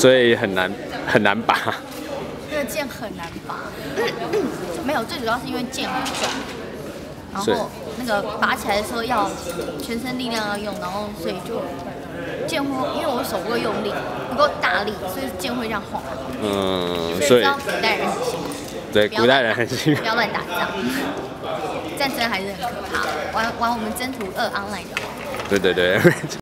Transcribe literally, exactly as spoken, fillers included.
所以很难很难拔。 那个剑很难拔，没有，最主要是因为剑很重，然后那个拔起来的时候要全身力量要用，然后所以就剑会，因为我手不够用力，不够大力，所以剑会这样晃。 嗯， 所以知道古代人很辛苦。 对，古代人很辛苦， 不要乱打仗，战争还是很可怕。玩玩我们征途二 online 就好。 对对对。